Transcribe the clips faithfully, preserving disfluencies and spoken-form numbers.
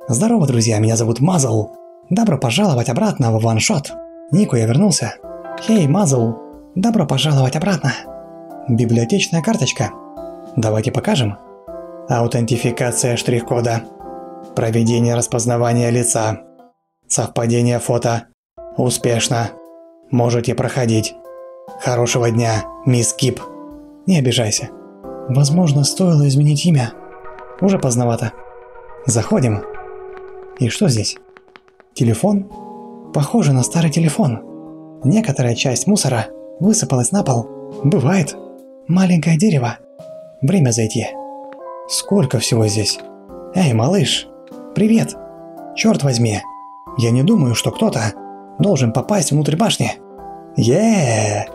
Здорово, друзья, меня зовут Мазл. Добро пожаловать обратно в ваншот. Нику, я вернулся. Хей, Мазл, добро пожаловать обратно. Библиотечная карточка. Давайте покажем. Аутентификация штрих-кода. Проведение распознавания лица. Совпадение фото. Успешно. Можете проходить. Хорошего дня, мисс Кип. Не обижайся. Возможно, стоило изменить имя. Уже поздновато. Заходим. И что здесь? Телефон? Похоже на старый телефон. Некоторая часть мусора высыпалась на пол. Бывает. Маленькое дерево. Время зайти. Сколько всего здесь? Эй, малыш. Привет. Черт возьми. Я не думаю, что кто-то должен попасть внутрь башни. Еее.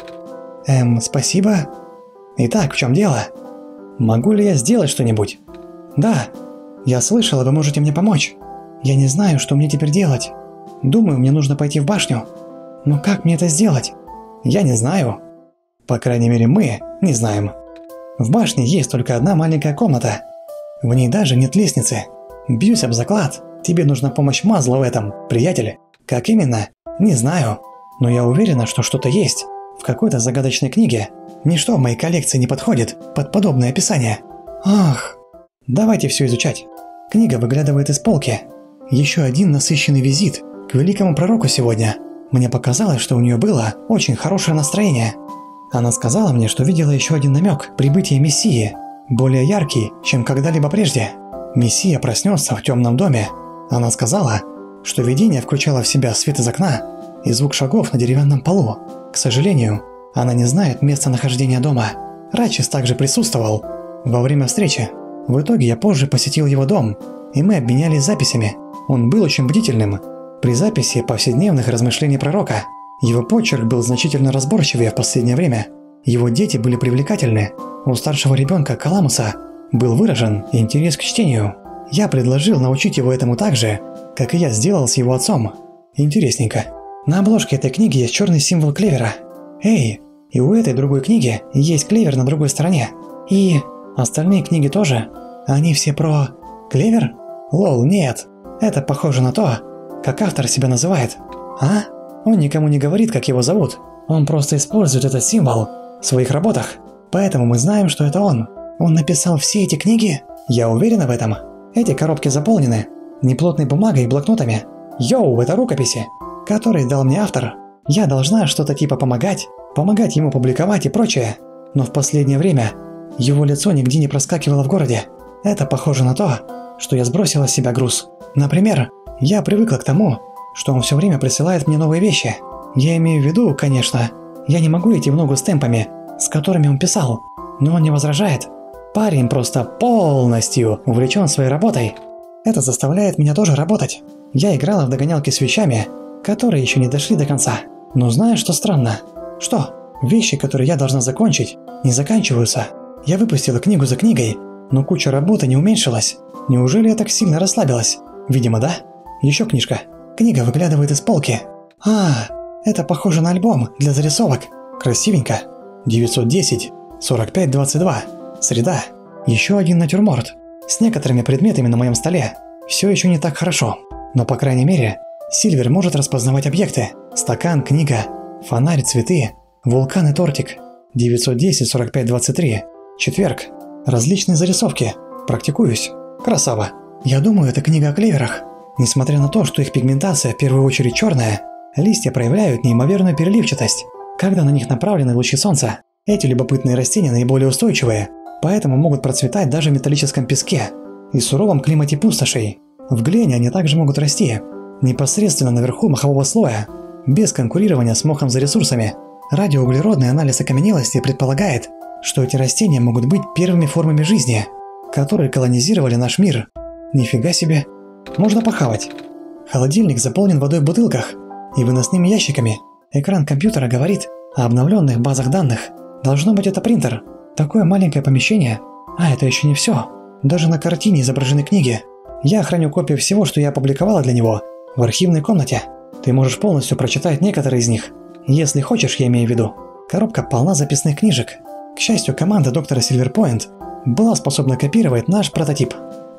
Эм, спасибо. Итак, в чем дело? Могу ли я сделать что-нибудь? Да. Я слышала, вы можете мне помочь. Я не знаю, что мне теперь делать. Думаю, мне нужно пойти в башню. Но как мне это сделать? Я не знаю. По крайней мере, мы не знаем. В башне есть только одна маленькая комната. В ней даже нет лестницы. Бьюсь об заклад. Тебе нужна помощь Мазла в этом, приятель. Как именно? Не знаю. Но я уверена, что что-то есть. В какой-то загадочной книге. Ничто в моей коллекции не подходит под подобное описание. Ах. Давайте все изучать. Книга выглядывает из полки. Еще один насыщенный визит к великому пророку сегодня. Мне показалось, что у нее было очень хорошее настроение. Она сказала мне, что видела еще один намек прибытия Мессии, более яркий, чем когда-либо прежде. Мессия проснется в темном доме. Она сказала, что видение включало в себя свет из окна и звук шагов на деревянном полу. К сожалению, она не знает местонахождения дома. Рачис также присутствовал во время встречи. В итоге я позже посетил его дом, и мы обменялись записями. Он был очень бдительным. При записи повседневных размышлений пророка его почерк был значительно разборчивее в последнее время. Его дети были привлекательны. У старшего ребенка Каламуса был выражен интерес к чтению. Я предложил научить его этому так же, как и я сделал с его отцом. Интересненько. На обложке этой книги есть черный символ клевера. Эй, и у этой другой книги есть клевер на другой стороне. И остальные книги тоже. Они все про... клевер? Лол, нет. Это похоже на то, как автор себя называет. А? Он никому не говорит, как его зовут. Он просто использует этот символ в своих работах. Поэтому мы знаем, что это он. Он написал все эти книги? Я уверена в этом. Эти коробки заполнены неплотной бумагой и блокнотами. Йоу, это рукописи, которые дал мне автор. Я должна что-то типа помогать, помогать ему публиковать и прочее. Но в последнее время его лицо нигде не проскакивало в городе. Это похоже на то, что я сбросила с себя груз. Например, я привыкла к тому, что он все время присылает мне новые вещи. Я имею в виду, конечно, я не могу идти в ногу с темпами, с которыми он писал, но он не возражает. Парень просто полностью увлечен своей работой. Это заставляет меня тоже работать. Я играла в догонялки с вещами, которые еще не дошли до конца. Но знаешь, что странно? Что? Вещи, которые я должна закончить, не заканчиваются. Я выпустила книгу за книгой, но куча работы не уменьшилась. Неужели я так сильно расслабилась? Видимо, да. Еще книжка. Книга выглядывает из полки. А, это похоже на альбом для зарисовок. Красивенько. девятьсот десять сорок пять двадцать два. Среда. Еще один натюрморт. С некоторыми предметами на моем столе. Все еще не так хорошо. Но по крайней мере, Сильвер может распознавать объекты. Стакан, книга, фонарь, цветы, вулкан и тортик. девятьсот десять сорок пять двадцать три. Четверг. Различные зарисовки. Практикуюсь. Красава. Я думаю, это книга о клеверах. Несмотря на то, что их пигментация в первую очередь черная, листья проявляют неимоверную переливчатость, когда на них направлены лучи солнца. Эти любопытные растения наиболее устойчивые, поэтому могут процветать даже в металлическом песке и суровом климате пустошей. В глине они также могут расти, непосредственно наверху мохового слоя, без конкурирования с мохом за ресурсами. Радиоуглеродный анализ окаменелости предполагает, что эти растения могут быть первыми формами жизни, которые колонизировали наш мир. Нифига себе. Можно похавать. Холодильник заполнен водой в бутылках и выносными ящиками. Экран компьютера говорит о обновленных базах данных. Должно быть, это принтер. Такое маленькое помещение. А это еще не все. Даже на картине изображены книги. Я храню копии всего, что я опубликовала для него, в архивной комнате. Ты можешь полностью прочитать некоторые из них. Если хочешь, я имею в виду. Коробка полна записных книжек. К счастью, команда доктора Сильверпойнт была способна копировать наш прототип.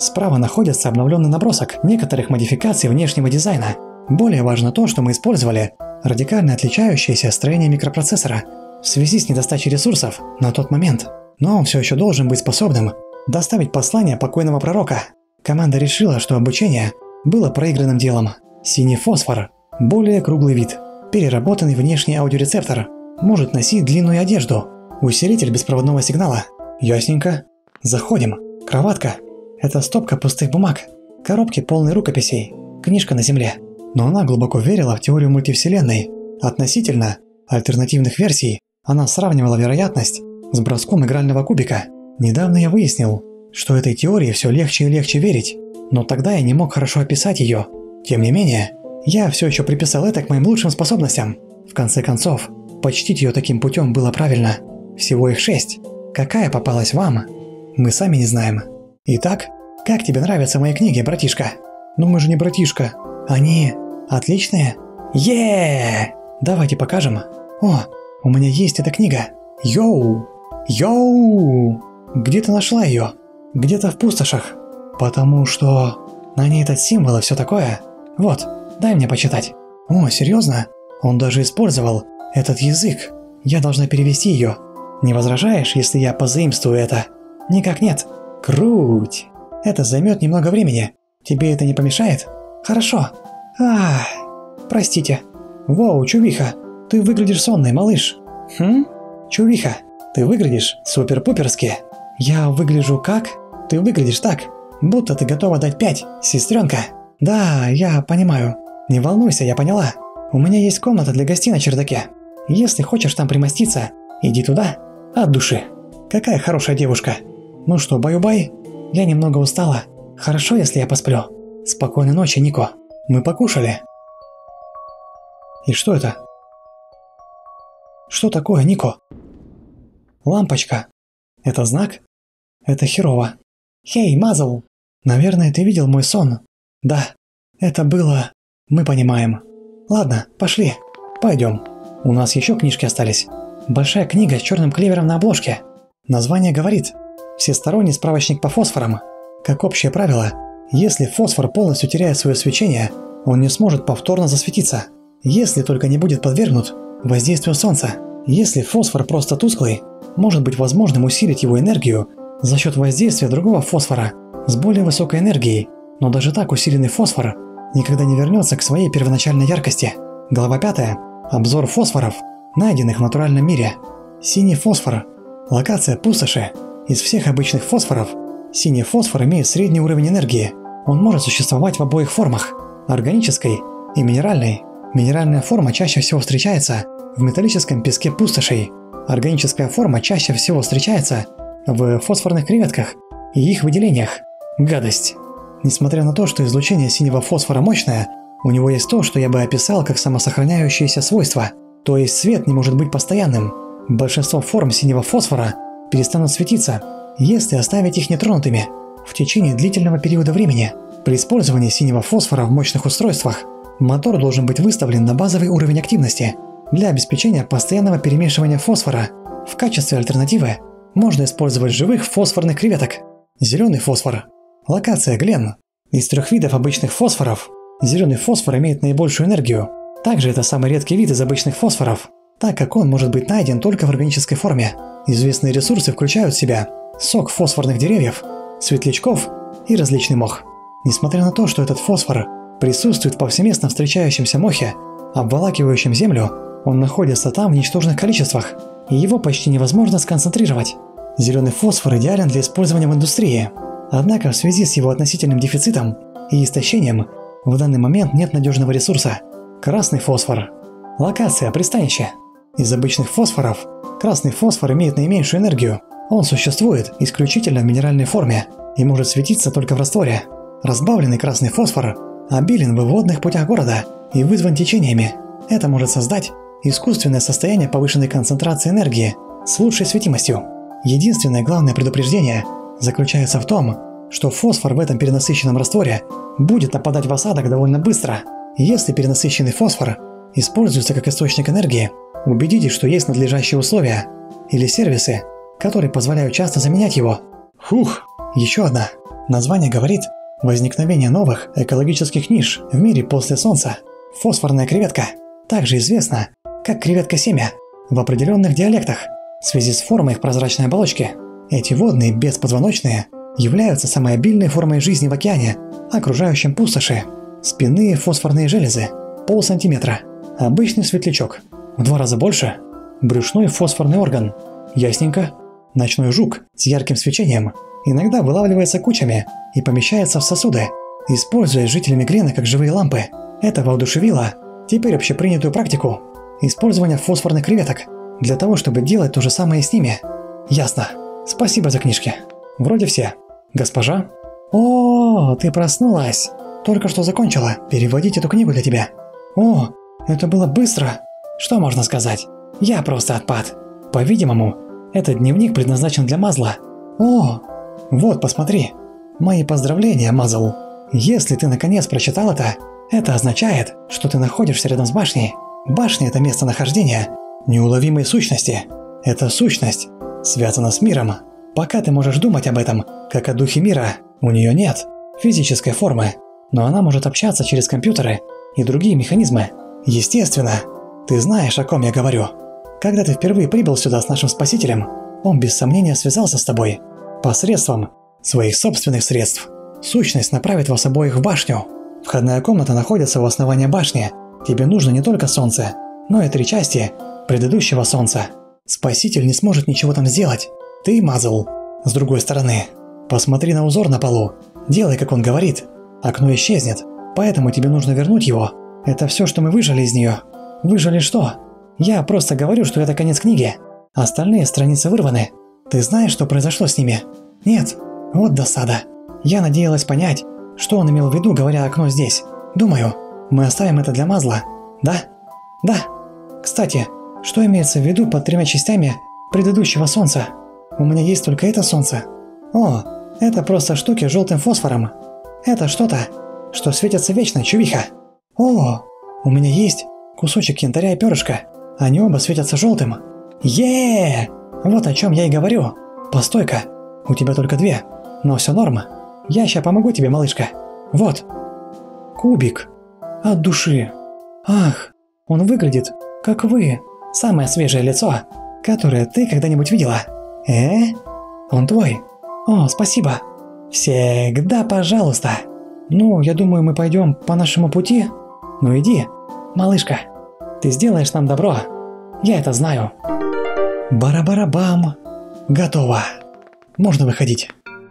Справа находится обновленный набросок некоторых модификаций внешнего дизайна. Более важно то, что мы использовали радикально отличающееся строение микропроцессора в связи с недостачей ресурсов на тот момент. Но он все еще должен быть способным доставить послание покойного пророка. Команда решила, что обучение было проигранным делом. Синий фосфор – более круглый вид. Переработанный внешний аудиорецептор может носить длинную одежду. Усилитель беспроводного сигнала. Ясненько. Заходим. Кроватка. Это стопка пустых бумаг. Коробки полные рукописей. Книжка на земле. Но она глубоко верила в теорию мультивселенной. Относительно альтернативных версий она сравнивала вероятность с броском игрального кубика. Недавно я выяснил, что этой теории все легче и легче верить, но тогда я не мог хорошо описать ее. Тем не менее, я все еще приписал это к моим лучшим способностям. В конце концов, почтить ее таким путем было правильно. Всего их шесть. Какая попалась вам? Мы сами не знаем. Итак, как тебе нравятся мои книги, братишка? Ну мы же не братишка. Они отличные? Еее! Давайте покажем. О, у меня есть эта книга. Йоу! Йоу! Где ты нашла ее? Где-то в пустошах. Потому что на ней этот символ и все такое. Вот, дай мне почитать. О, серьезно? Он даже использовал этот язык. Я должна перевести ее. Не возражаешь, если я позаимствую это? Никак нет. Круть! Это займет немного времени. Тебе это не помешает? Хорошо. Ах, простите. Воу, чувиха, ты выглядишь сонной, малыш. Хм? Чувиха, ты выглядишь супер-пуперски. Я выгляжу как? Ты выглядишь так, будто ты готова дать пять, сестренка. Да, я понимаю. Не волнуйся, я поняла. У меня есть комната для гостей на чердаке. Если хочешь там примоститься, иди туда, от души. Какая хорошая девушка. Ну что, баю-бай? Я немного устала. Хорошо, если я посплю. Спокойной ночи, Нико. Мы покушали. И что это? Что такое, Нико? Лампочка. Это знак? Это херово. Хей, Мазл! Наверное, ты видел мой сон. Да, это было... Мы понимаем. Ладно, пошли. Пойдем. У нас еще книжки остались. Большая книга с черным клевером на обложке. Название говорит: всесторонний справочник по фосфорам. Как общее правило, если фосфор полностью теряет свое свечение, он не сможет повторно засветиться, если только не будет подвергнут воздействию солнца. Если фосфор просто тусклый, может быть возможным усилить его энергию за счет воздействия другого фосфора с более высокой энергией, но даже так усиленный фосфор никогда не вернется к своей первоначальной яркости. Глава пятая. Обзор фосфоров, найденных в натуральном мире. Синий фосфор. Локация пустоши. Из всех обычных фосфоров, синий фосфор имеет средний уровень энергии. Он может существовать в обоих формах – органической и минеральной. Минеральная форма чаще всего встречается в металлическом песке пустошей. Органическая форма чаще всего встречается в фосфорных креветках и их выделениях. Гадость. Несмотря на то, что излучение синего фосфора мощное, у него есть то, что я бы описал как самосохраняющееся свойство, то есть свет не может быть постоянным. Большинство форм синего фосфора перестанут светиться, если оставить их нетронутыми в течение длительного периода времени. При использовании синего фосфора в мощных устройствах мотор должен быть выставлен на базовый уровень активности для обеспечения постоянного перемешивания фосфора. В качестве альтернативы можно использовать живых фосфорных креветок. Зеленый фосфор. Локация Гленн. Из трех видов обычных фосфоров зеленый фосфор имеет наибольшую энергию. Также это самый редкий вид из обычных фосфоров, так как он может быть найден только в органической форме. Известные ресурсы включают в себя сок фосфорных деревьев, светлячков и различный мох. Несмотря на то, что этот фосфор присутствует в повсеместно встречающемся мохе, обволакивающем землю, он находится там в ничтожных количествах, и его почти невозможно сконцентрировать. Зеленый фосфор идеален для использования в индустрии, однако в связи с его относительным дефицитом и истощением в данный момент нет надежного ресурса. Красный фосфор. Локация пристанище. Из обычных фосфоров красный фосфор имеет наименьшую энергию. Он существует исключительно в минеральной форме и может светиться только в растворе. Разбавленный красный фосфор обилен в водных путях города и вызван течениями. Это может создать искусственное состояние повышенной концентрации энергии с лучшей светимостью. Единственное главное предупреждение заключается в том, что фосфор в этом перенасыщенном растворе будет нападать в осадок довольно быстро. Если перенасыщенный фосфор используется как источник энергии, убедитесь, что есть надлежащие условия или сервисы, которые позволяют часто заменять его. Фух, еще одна. Название говорит «Возникновение новых экологических ниш в мире после Солнца». Фосфорная креветка также известна как креветка-семя в определенных диалектах в связи с формой их прозрачной оболочки. Эти водные беспозвоночные являются самой обильной формой жизни в океане, окружающем пустоши. Спинные фосфорные железы – полсантиметра. Обычный светлячок – в два раза больше. Брюшной фосфорный орган – ясненько. Ночной жук с ярким свечением иногда вылавливается кучами и помещается в сосуды, используя жителями Грена как живые лампы. Это воодушевило теперь общепринятую практику использования фосфорных креветок для того, чтобы делать то же самое с ними. Ясно. Спасибо за книжки. Вроде все. Госпожа? О, ты проснулась. Только что закончила переводить эту книгу для тебя. О, это было быстро. Что можно сказать? Я просто отпад. По-видимому, этот дневник предназначен для Мазла. О, вот, посмотри. Мои поздравления, Мазл. Если ты наконец прочитал это, это означает, что ты находишься рядом с башней. Башня – это местонахождение неуловимой сущности. Эта сущность связана с миром. Пока ты можешь думать об этом, как о духе мира, у нее нет физической формы, но она может общаться через компьютеры и другие механизмы. Естественно, ты знаешь, о ком я говорю. Когда ты впервые прибыл сюда с нашим спасителем, он без сомнения связался с тобой посредством своих собственных средств. Сущность направит вас обоих в башню. Входная комната находится у основания башни. Тебе нужно не только солнце, но и три части предыдущего солнца. Спаситель не сможет ничего там сделать. Ты, Мазл, с другой стороны. Посмотри на узор на полу. Делай, как он говорит. Окно исчезнет, поэтому тебе нужно вернуть его. Это все, что мы выжали из нее. Выжали что? Я просто говорю, что это конец книги. Остальные страницы вырваны. Ты знаешь, что произошло с ними? Нет. Вот досада. Я надеялась понять, что он имел в виду, говоря окно здесь. Думаю, мы оставим это для Мазла. Да? Да. Кстати, что имеется в виду под тремя частями предыдущего солнца? У меня есть только это солнце. О, это просто штуки с желтым фосфором. Это что-то, что светится вечно, чувиха. О, у меня есть кусочек янтаря и перышка. Они оба светятся желтым. Еее! Вот о чем я и говорю. Постой-ка, у тебя только две. Но все норм. Я ща помогу тебе, малышка. Вот. Кубик. От души. Ах, он выглядит, как вы. Самое свежее лицо, которое ты когда-нибудь видела. Э? Он твой. О, спасибо. Всегда пожалуйста. Ну, я думаю, мы пойдем по нашему пути. Ну иди, малышка. Ты сделаешь нам добро. Я это знаю. Бара-бара-бам. Готово. Можно выходить.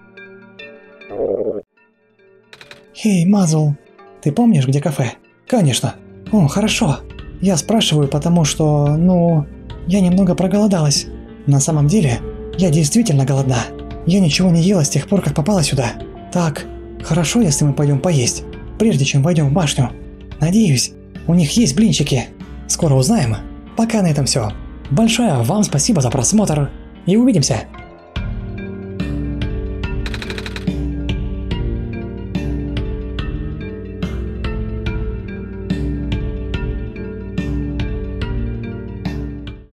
Эй, Мазл, ты помнишь, где кафе? Конечно. О, хорошо. Я спрашиваю, потому что, ну, я немного проголодалась. На самом деле, я действительно голодна. Я ничего не ела с тех пор, как попала сюда. Так, хорошо, если мы пойдем поесть, прежде чем войдем в башню. Надеюсь, у них есть блинчики. Скоро узнаем. Пока на этом все. Большое вам спасибо за просмотр и увидимся.